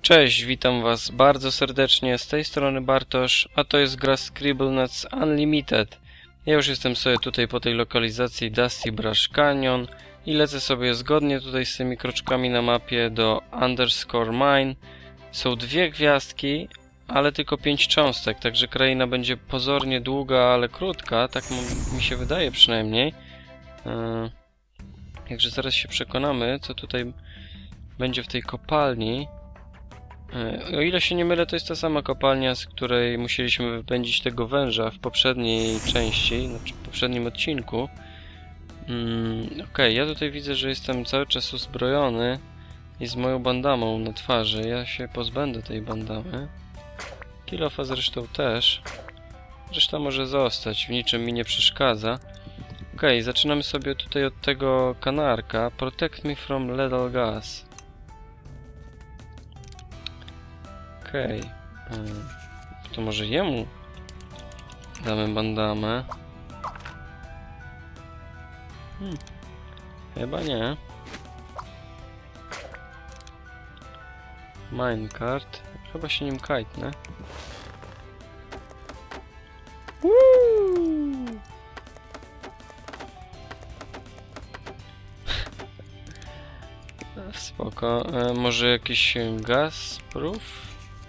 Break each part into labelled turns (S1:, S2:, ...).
S1: Cześć, witam was bardzo serdecznie, z tej strony Bartosz, a to jest gra Scribblenauts Unlimited. Ja już jestem sobie tutaj po tej lokalizacji Dusty Brush Canyon i lecę sobie zgodnie tutaj z tymi kroczkami na mapie do Underscore Mine. Są 2 gwiazdki, ale tylko 5 cząstek, także kraina będzie pozornie długa, ale krótka, tak mi się wydaje przynajmniej. Także zaraz się przekonamy, co tutaj będzie w tej kopalni. O ile się nie mylę, to jest ta sama kopalnia, z której musieliśmy wypędzić tego węża w poprzedniej części, znaczy w poprzednim odcinku. Okej, ja tutaj widzę, że jestem cały czas uzbrojony i z moją bandamą na twarzy. Ja się pozbędę tej bandamy. Kilofa zresztą też. Reszta może zostać, w niczym mi nie przeszkadza. Okej, zaczynamy sobie tutaj od tego kanarka. Protect me from lethal gas. Okej, to może jemu damy bandamę? Chyba nie. Minecart. Chyba się nim kajtnę. Spoko. Może jakiś gas proof?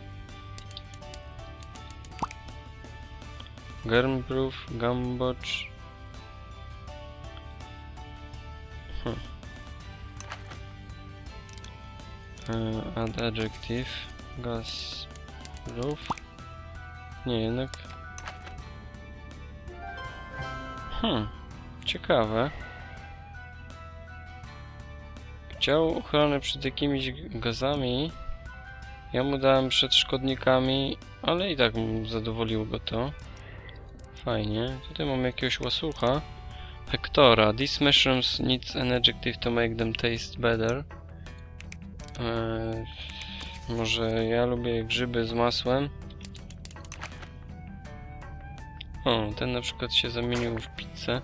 S1: Germproof, Gumbotch. Add adjective. Gas proof. Nie, jednak. Ciekawe. Chciał ochronę przed jakimiś gazami. Ja mu dałem przed szkodnikami, ale i tak zadowoliło go to. Fajnie. Tutaj mamy jakiegoś łasucha. Hektora. These mushrooms needs an adjective to make them taste better. Może ja lubię grzyby z masłem. O, ten na przykład się zamienił w pizzę.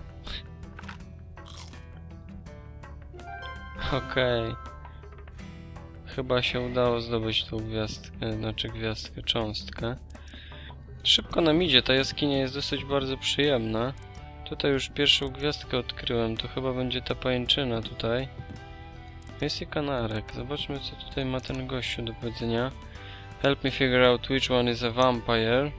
S1: Okej. Chyba się udało zdobyć tą gwiazdkę, znaczy gwiazdkę, cząstkę. Szybko nam idzie, ta jaskinia jest dosyć bardzo przyjemna. Tutaj już pierwszą gwiazdkę odkryłem, to chyba będzie ta pajęczyna tutaj. Jest i kanarek, zobaczmy co tutaj ma ten gościu do powiedzenia. Help me figure out which one is a vampire.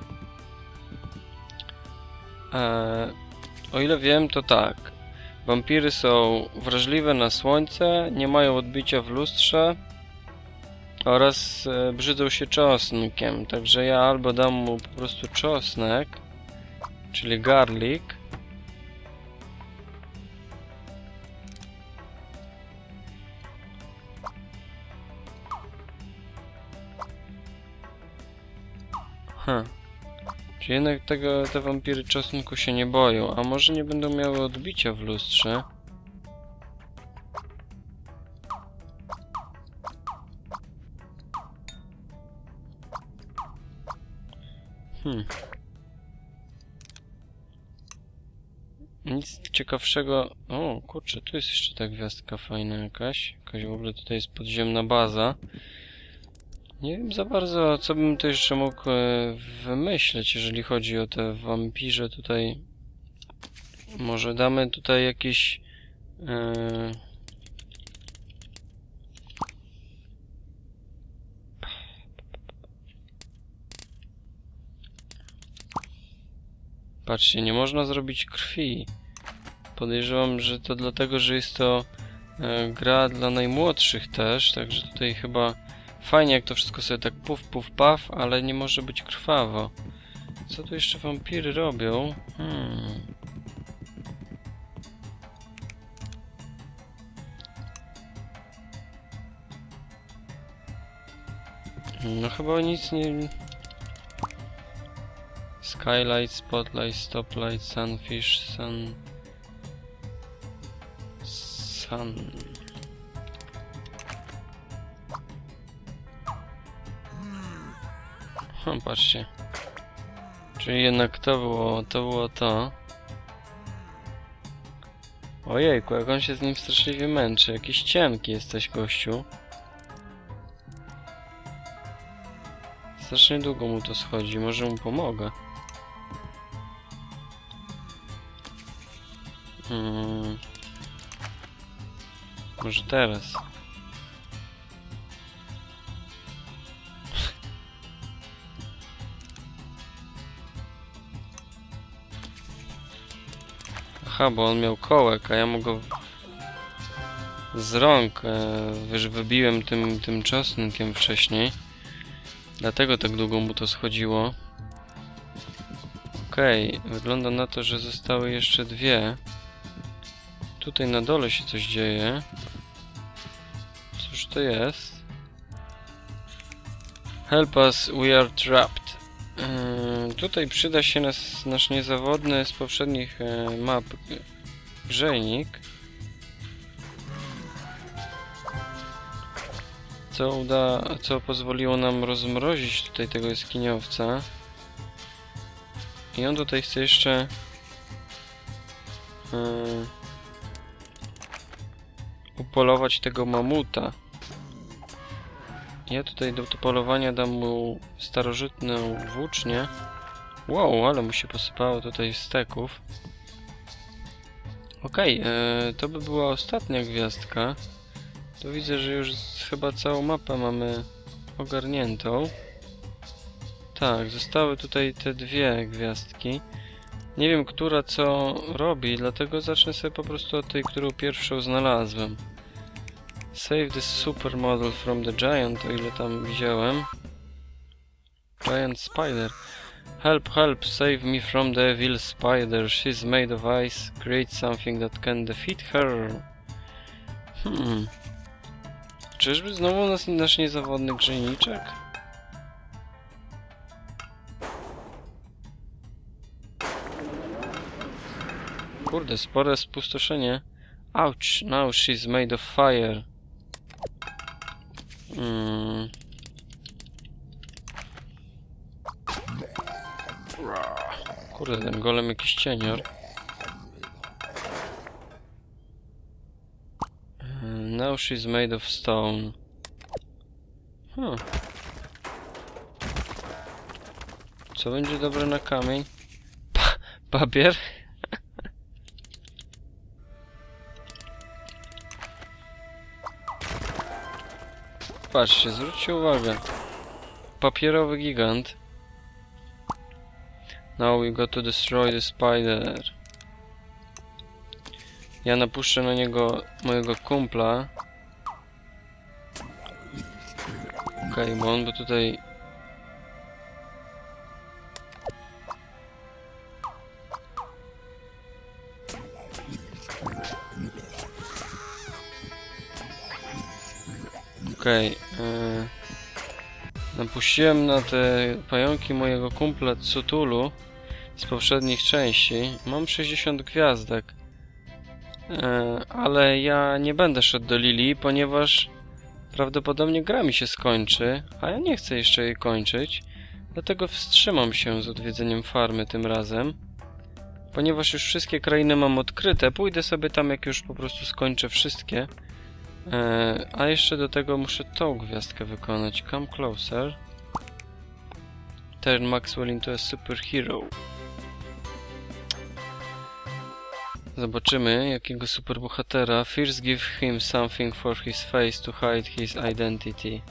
S1: O ile wiem, to tak. Wampiry są wrażliwe na słońce, nie mają odbicia w lustrze oraz brzydzą się czosnkiem, także ja albo dam mu po prostu czosnek, czyli garlic. Czyli jednak te wampiry czosnku się nie boją, a może nie będą miały odbicia w lustrze? Nic ciekawszego... O, kurczę, tu jest jeszcze ta gwiazdka fajna jakaś. Jakaś w ogóle tutaj jest podziemna baza. Nie wiem za bardzo, co bym tu jeszcze mógł wymyśleć, jeżeli chodzi o te wampirze tutaj. Może damy tutaj jakieś... Patrzcie, nie można zrobić krwi. Podejrzewam, że to dlatego, że jest to gra dla najmłodszych też, także tutaj chyba fajnie jak to wszystko sobie tak puf, puf, paf, ale nie może być krwawo. Co tu jeszcze wampiry robią? No chyba nic nie... Skylight, spotlight, stoplight, sunfish, sun... Patrzcie. Czyli jednak to było to. Ojejku, jak on się z nim straszliwie męczy. Jakiś cienki jesteś, gościu. Strasznie długo mu to schodzi, może mu pomogę. Może teraz. Aha, bo on miał kołek, a ja mu go z rąk wybiłem tym czosnkiem wcześniej. Dlatego tak długo mu to schodziło. Okej, wygląda na to, że zostały jeszcze dwie. Tutaj na dole się coś dzieje. Cóż to jest? Help us, we are trapped. Tutaj przyda się nasz niezawodny z poprzednich map grzejnik. Co pozwoliło nam rozmrozić tutaj tego jaskiniowca. I on tutaj chce jeszcze upolować tego mamuta. Ja tutaj do polowania dam mu starożytną włócznię. Wow, ale mu się posypało tutaj steków. Okej, to by była ostatnia gwiazdka. To widzę, że już chyba całą mapę mamy ogarniętą. Tak, zostały tutaj te dwie gwiazdki. Nie wiem, która co robi, dlatego zacznę sobie po prostu od tej, którą pierwszą znalazłem. Save the supermodel from the giant, o ile tam widziałem. Giant spider. Help, help, save me from the evil spider. She's made of ice. Create something that can defeat her. Czyżby znowu nasz niezawodny grzejniczek? Kurde, spore spustoszenie. Ouch, now she's made of fire. Kurde, ten golem jakiś cienior. Now she's made of stone. Co będzie dobre na kamień? Papier? Patrzcie, zwróćcie uwagę. Papierowy gigant. Now we got to destroy the spider. Ja napuszczę na niego mojego kumpla. Okej, bo on by tutaj... Okej, napuściłem na te pająki mojego kumpla Cthulhu z poprzednich części. Mam 60 gwiazdek. Ale ja nie będę szedł do Lili, ponieważ prawdopodobnie gra mi się skończy, a ja nie chcę jeszcze jej kończyć. Dlatego wstrzymam się z odwiedzeniem farmy tym razem. Ponieważ już wszystkie krainy mam odkryte, pójdę sobie tam, jak już po prostu skończę wszystkie. A jeszcze do tego muszę tą gwiazdkę wykonać. Come closer. Turn Maxwell into a superhero. Zobaczymy, jakiego superbohatera. First give him something for his face to hide his identity.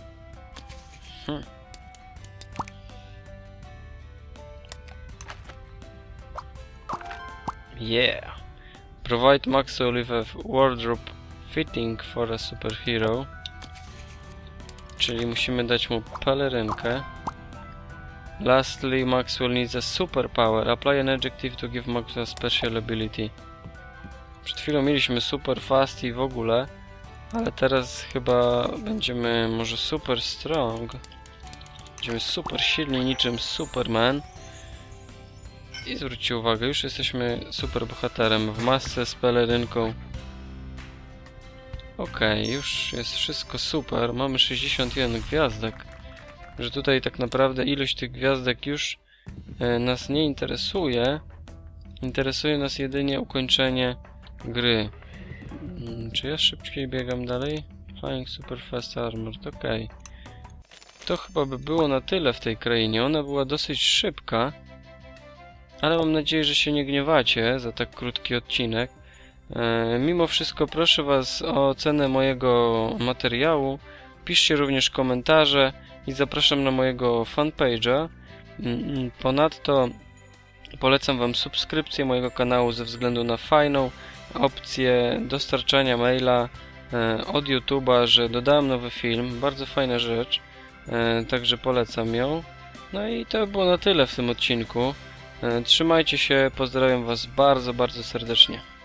S1: Yeah. Provide Maxwell with a wardrobe fitting for a superhero. Czyli musimy dać mu pelerynkę. Lastly, Maxwell needs a superpower. Apply an adjective to give Maxwell a special ability. Przed chwilą mieliśmy super fast i w ogóle, ale teraz chyba będziemy może super strong. Będziemy super silni niczym Superman. I zwróćcie uwagę, już jesteśmy super bohaterem w masce z pelerynką. Okej, już jest wszystko super. Mamy 61 gwiazdek. Że tutaj tak naprawdę ilość tych gwiazdek już nas nie interesuje. Interesuje nas jedynie ukończenie gry. Czy ja szybciej biegam dalej? Flying super fast armor, okej. to chyba by było na tyle w tej krainie. Ona była dosyć szybka, ale mam nadzieję, że się nie gniewacie za tak krótki odcinek. Mimo wszystko proszę Was o ocenę mojego materiału. Piszcie również komentarze i zapraszam na mojego fanpage'a. Ponadto polecam Wam subskrypcję mojego kanału ze względu na fajną opcję dostarczania maila od YouTube'a, że dodałem nowy film. Bardzo fajna rzecz, także polecam ją. No i to było na tyle w tym odcinku. Trzymajcie się, pozdrawiam Was bardzo, bardzo serdecznie.